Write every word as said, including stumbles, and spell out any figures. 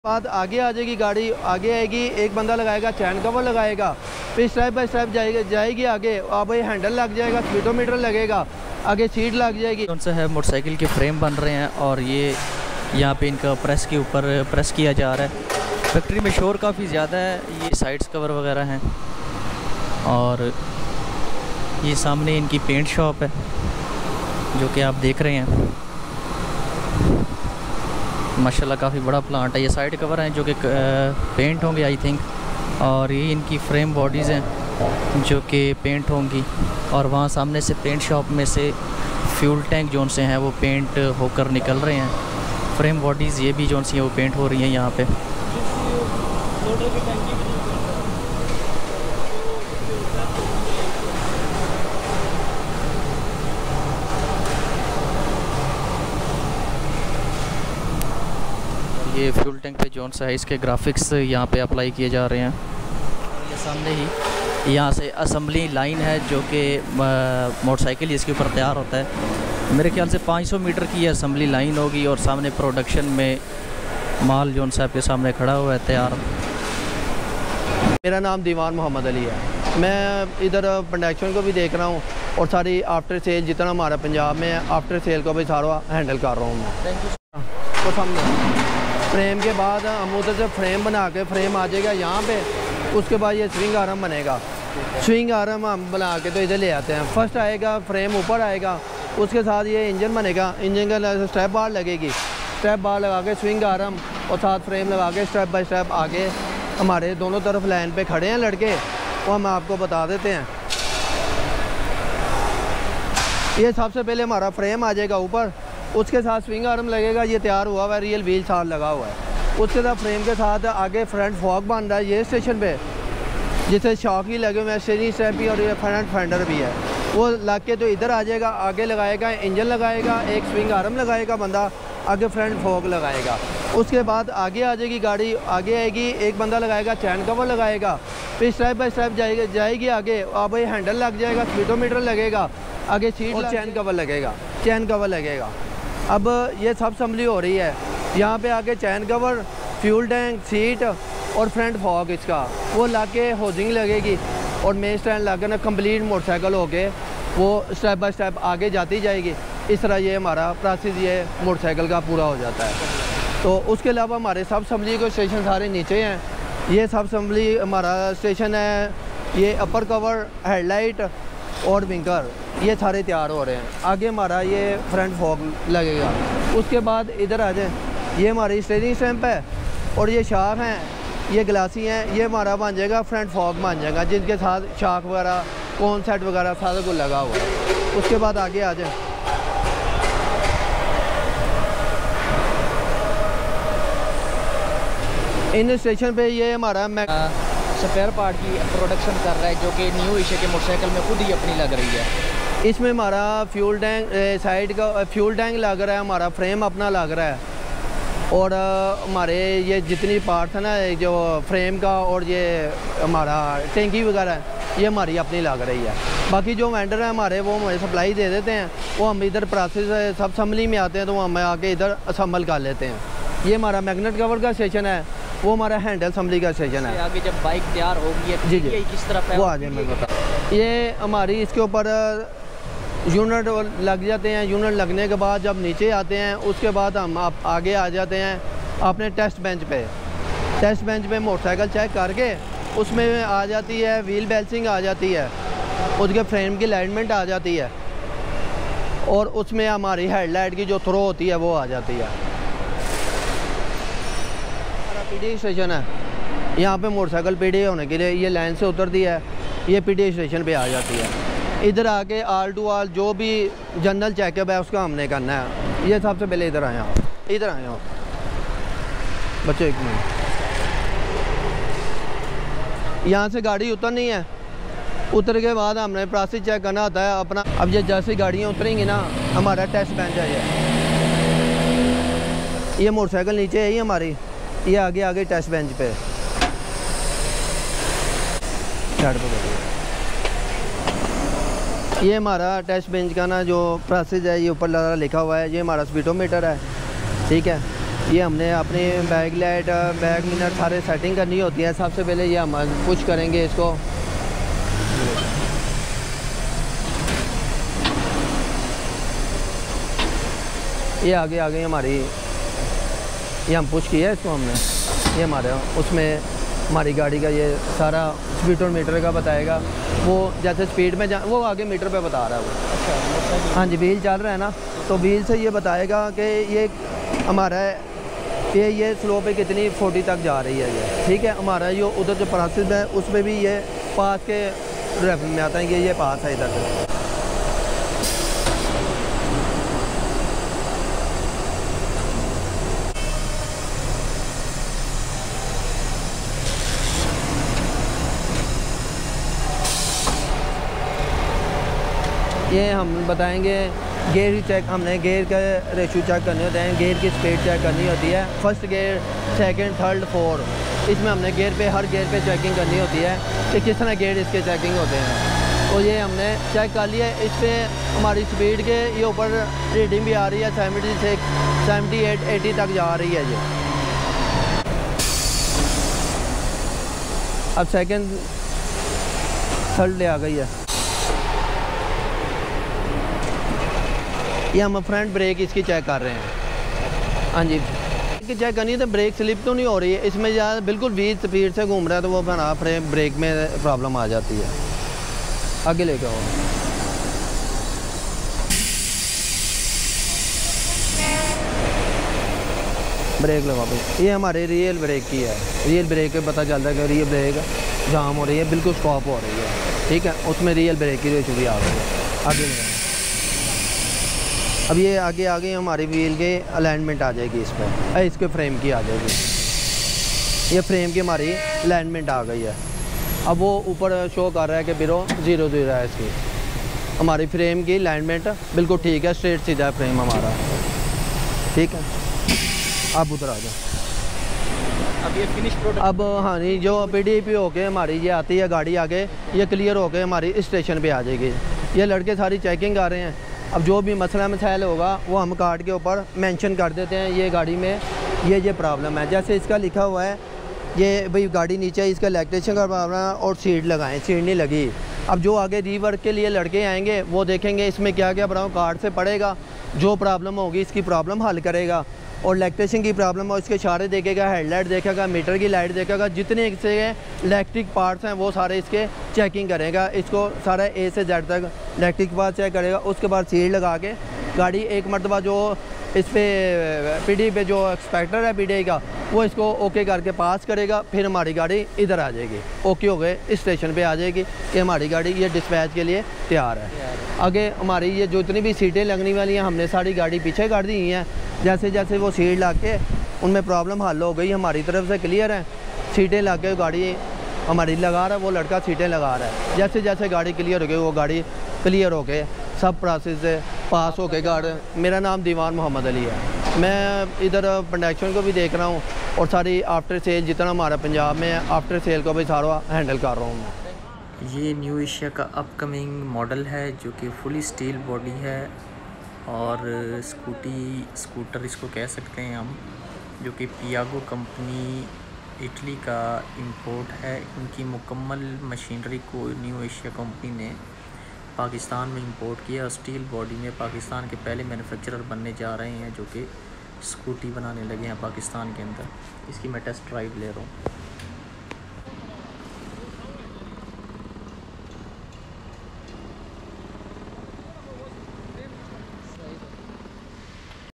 बाद आगे आ जाएगी गाड़ी, आगे आएगी, एक बंदा लगाएगा, चैन कवर लगाएगा, फिर स्टेप बाय स्टेप जाएगी जाएगी आगे। अब ये हैंडल लग जाएगा, स्पीडोमीटर लगेगा, आगे सीट लग जाएगी। कौन सा है मोटरसाइकिल के फ्रेम बन रहे हैं और ये यहाँ पे इनका प्रेस के ऊपर प्रेस किया जा रहा है। फैक्ट्री में शोर काफ़ी ज़्यादा है। ये साइड्स कवर वगैरह हैं और ये सामने इनकी पेंट शॉप है जो कि आप देख रहे हैं। माशाल्लाह काफ़ी बड़ा प्लांट है। ये साइड कवर हैं जो कि पेंट होंगे आई थिंक, और ये इनकी फ्रेम बॉडीज़ हैं जो कि पेंट होंगी। और वहाँ सामने से पेंट शॉप में से फ्यूल टैंक जोन से हैं वो पेंट होकर निकल रहे हैं। फ्रेम बॉडीज़ ये भी जोन सी हैं वो पेंट हो रही हैं यहाँ पे। ये फ्यूल टैंक पे जोन सा है, इसके ग्राफिक्स यहाँ पे अप्लाई किए जा रहे हैं। ये सामने ही यहाँ से असेंबली लाइन है जो कि मोटरसाइकिल इसके ऊपर तैयार होता है। मेरे ख्याल से पाँच सौ मीटर की असेंबली लाइन होगी और सामने प्रोडक्शन में माल जोन साहब के सामने खड़ा हुआ है तैयार। मेरा नाम दीवान मोहम्मद अली है। मैं इधर प्रोडक्शन को भी देख रहा हूँ और सारी आफ्टर सेल जितना हमारा पंजाब में है आफ्टर सेल को भी सारा हैंडल कर रहा हूँ मैं। Thank you. तो समझे फ्रेम के बाद हम उधर से फ्रेम बना के फ्रेम आ जाएगा यहाँ पे, उसके बाद ये स्विंग आर्म बनेगा। स्विंग आर्म हम बना के तो इधर ले आते हैं। फर्स्ट आएगा फ्रेम ऊपर आएगा, उसके साथ ये इंजन बनेगा। इंजन का स्टेप बार लगेगी, स्टेप बार लगा के स्विंग आर्म और साथ फ्रेम लगा के स्टेप बाय स्टेप आगे हमारे दोनों तरफ लाइन पे खड़े हैं लड़के, वो हम आपको बता देते हैं। ये सबसे पहले हमारा फ्रेम आ जाएगा ऊपर, उसके साथ स्विंग आर्म लगेगा। ये तैयार हुआ हुआ है, रियल व्हील साथ लगा हुआ है। उसके साथ फ्रेम के साथ आगे फ्रंट फॉग बन रहा है ये स्टेशन पे, जिसे शॉक ही लगे हुए हैं, स्टीयरिंग स्टेप भी और ये फ्रंट फेंडर भी है। वो लग के तो इधर आ जाएगा, आगे लगाएगा इंजन लगाएगा, एक स्विंग आर्म लगाएगा बंदा, आगे फ्रंट फॉग लगाएगा। उसके बाद आगे आ जाएगी गाड़ी, आगे आएगी, एक बंदा लगाएगा, चैन कवर लगाएगा, फिर स्टेप बाय स्टेप जाएगी जाएगी आगे। अब ये हैंडल लग जाएगा, स्पीडोमीटर लगेगा, आगे सीट और चैन कवर लगेगा चैन कवर लगेगा। अब ये सब असेंबली हो रही है। यहाँ पे आके chain cover, fuel tank, seat और फ्रंट फॉग इसका वो ला के होजिंग लगेगी और मेन स्टैंड ला के ना कम्प्लीट मोटरसाइकिल हो के वो स्टेप बाय स्टेप आगे जाती जाएगी। इस तरह ये हमारा प्रोसेस ये मोटरसाइकिल का पूरा हो जाता है। तो उसके अलावा हमारे सब असेंबली के स्टेशन सारे नीचे हैं। ये सब असेंबली हमारा स्टेशन है, ये अपर कवर, हेडलाइट और विंकर ये सारे तैयार हो रहे हैं। आगे हमारा ये फ्रंट फॉग लगेगा। उसके बाद इधर आ जाए, ये हमारी स्टीयरिंग स्टैम्प है और ये शाख हैं, ये ग्लासी हैं, ये हमारा बन जाएगा फ्रंट फॉग बन जाएगा, जिनके साथ शाख वगैरह, कौन सेट वगैरह सारा कुछ लगा हुआ है। उसके बाद आगे आ जाए, इन स्टेशन पे ये हमारा स्पेयर पार्ट की प्रोडक्शन कर रहा है जो कि न्यू इशे के मोटरसाइकिल में खुद ही अपनी लग रही है। इसमें हमारा फ्यूल टैंक साइड का फ्यूल टैंक लग रहा है, हमारा फ्रेम अपना लग रहा है और हमारे ये जितनी पार्ट्स हैं ना जो फ्रेम का और ये हमारा टैंकी वगैरह है ये हमारी अपनी लग रही है। बाकी जो वेंडर हैं हमारे वो हमें सप्लाई दे देते हैं, वो हम इधर प्रोसेस सब असेंबली में आते हैं तो वो हमें आके इधर असेंबल कर लेते हैं। ये हमारा मैग्नेट कवर का स्टेशन है, वो हमारा हैंडल असेंबली का स्टेशन है। आगे जब बाइक तैयार होगी जी जी किस तरफ है वो आ जाए मैं बता। ये हमारी इसके ऊपर यूनिट लग जाते हैं। यूनिट लगने के बाद जब नीचे आते हैं उसके बाद हम आप आगे आ जाते हैं अपने टेस्ट बेंच पे। टेस्ट बेंच पे मोटरसाइकिल चेक करके उसमें आ जाती है व्हील बैलेंसिंग आ जाती है, उसके फ्रेम की अलाइनमेंट आ जाती है और उसमें हमारी हेडलाइट की जो थ्रो होती है वो आ जाती है। पीडी स्टेशन है, यहाँ पे मोटरसाइकिल पीडी होने के लिए ये लाइन से उतरती है, ये पीडी स्टेशन पे आ जाती है। इधर आके आल टू आल जो भी जनरल चेकअप है उसका हमने करना है। ये सबसे पहले इधर आए आप, इधर आए आप बच्चे, एक मिनट। यहाँ से गाड़ी उतरनी है, उतर के बाद हमने प्रोसेस चेक करना होता है अपना। अब ये जैसी गाड़ियाँ उतरेंगी ना, हमारा टेस्ट बेंच है ये ये मोटरसाइकिल नीचे है ही हमारी, ये आगे आगे टेस्ट बेंच पे ये हमारा टेस्ट बेंच का ना जो प्रोसेस है ये ऊपर लिखा हुआ है। ये हमारा स्पीडोमीटर है, ठीक है। ये हमने अपनी बैक लाइट, बैक मिनर सारे सेटिंग करनी होती है। सबसे पहले ये हम पुश करेंगे इसको, ये आगे आ गई हमारी, ये हम पुश किया है इसको हमने, ये हमारे उसमें हमारी गाड़ी का ये सारा स्पीडोमीटर मीटर का बताएगा। वो जैसे स्पीड में जा वो आगे मीटर पे बता रहा है वो। अच्छा, हाँ जी, व्हील चल रहा है ना, तो व्हील से ये बताएगा कि ये हमारा ये ये स्लो पे कितनी फोर्टी तक जा रही है ये, ठीक है। हमारा ये उधर जो प्रोसेस है उसमें भी ये पास के रेफर में आता है कि ये पास है इधर से। ये हम बताएंगे गेयर ही चेक, हमने गेयर का रेशो चेक करने होते हैं, गेयर की स्पीड चेक करनी होती है, first gear, second, third, fourth. इसमें हमने गेयर पे हर गेयर पे चेकिंग करनी होती है कि किस तरह गेयर इसके चेकिंग होते हैं। तो ये हमने चेक कर लिया। इस पर हमारी स्पीड के ये ऊपर रीडिंग भी आ रही है, seventy six seventy eight eighty तक जा रही है ये। अब सेकंड थर्ड ले आ गई है। ये हम फ्रंट ब्रेक इसकी चेक कर रहे हैं। हाँ जी, इसकी चेक करनी है तो ब्रेक स्लिप तो नहीं हो रही है इसमें, ज़्यादा बिल्कुल बीस स्पीड से घूम रहा है तो वो बना फ्रेम ब्रेक में प्रॉब्लम आ जाती है। आगे लेके आओ। ब्रेक लगा भाई, ये हमारे रियल ब्रेक की है। रियल ब्रेक पे पता चलता है कि रियल ब्रेक जाम हो रही है, बिल्कुल स्टॉप हो रही है, ठीक है। उसमें रियल ब्रेक की रेशो भी आ गई है। आगे लगाओ। अब ये आगे आगे हमारी व्हील के अलाइनमेंट आ जाएगी, इस पर इसके फ्रेम की आ जाएगी। ये फ्रेम की हमारी अलाइनमेंट आ गई है। अब वो ऊपर शो कर रहा है कि बिरो ज़ीरो ज़ीरो है इसकी। हमारी फ्रेम की अलाइनमेंट बिल्कुल ठीक है, स्ट्रेट सीधा है फ्रेम हमारा, ठीक है। अब उधर आ जाओ। अब ये फिनिश प्रोडक्ट, अब हाँ नहीं, जो पी डी पी होके हमारी ये आती है गाड़ी आगे, ये क्लियर होके हमारी स्टेशन पे आ जाएगी। ये लड़के सारी चेकिंग कर रहे हैं। अब जो भी मसला मसाइल होगा वो हम कार्ड के ऊपर मेंशन कर देते हैं, ये गाड़ी में ये ये प्रॉब्लम है। जैसे इसका लिखा हुआ है ये भाई गाड़ी नीचे, इसका इलेक्ट्रिशियन का प्रॉब्लम है और सीट लगाएं, सीट नहीं लगी। अब जो आगे रीवर्क के लिए लड़के आएंगे वो देखेंगे इसमें क्या क्या प्रॉब्लम, कार्ड से पड़ेगा, जो प्रॉब्लम होगी इसकी प्रॉब्लम हल करेगा। और इलेक्ट्रिशियन की प्रॉब्लम हो इसके इशारे देखेगा, हेडलाइट देखेगा, मीटर की लाइट देखेगा, जितने इससे इलेक्ट्रिक पार्ट्स हैं वो सारे इसके चेकिंग करेगा। इसको सारा ए से जेड तक इलेक्ट्रिक पार्ट चेक करेगा। उसके बाद सील लगा के गाड़ी एक मरतबा जो इस पर पी डी पे जो एक्सपेक्टर है पी डी का, वो इसको ओके करके पास करेगा। फिर हमारी गाड़ी इधर आ जाएगी, ओके हो गए स्टेशन पे आ जाएगी कि हमारी गाड़ी ये डिस्पैच के लिए तैयार है। आगे हमारी ये जो इतनी भी सीटें लगने वाली हैं हमने सारी गाड़ी पीछे कर दी हैं। जैसे जैसे वो सीट ला के उनमें प्रॉब्लम हल हो गई, हमारी तरफ से क्लियर है। सीटें ला के गाड़ी हमारी लगा रहा है, वो लड़का सीटें लगा रहा है। जैसे जैसे गाड़ी क्लियर हो गई वो गाड़ी क्लियर हो गए, सब प्रोसेस से पास हो गए गाड़ी। मेरा नाम दीवान मोहम्मद अली है। मैं इधर प्रोडक्शन को भी देख रहा हूँ और सारी आफ्टर सेल जितना हमारा पंजाब में है आफ्टर सेल को भी सारा हैंडल कर रहा हूँ। ये न्यू एशिया का अपकमिंग मॉडल है जो कि फुली स्टील बॉडी है और स्कूटी स्कूटर इसको कह सकते हैं हम, जो कि पियागो कंपनी इटली का इंपोर्ट है। इनकी मुकम्मल मशीनरी को न्यू एशिया कंपनी ने पाकिस्तान में इंपोर्ट किया और स्टील बॉडी में पाकिस्तान के पहले मैन्युफैक्चरर बनने जा रहे हैं जो कि स्कूटी बनाने लगे हैं पाकिस्तान के अंदर। इसकी मैं टेस्ट ड्राइव ले रहा हूँ।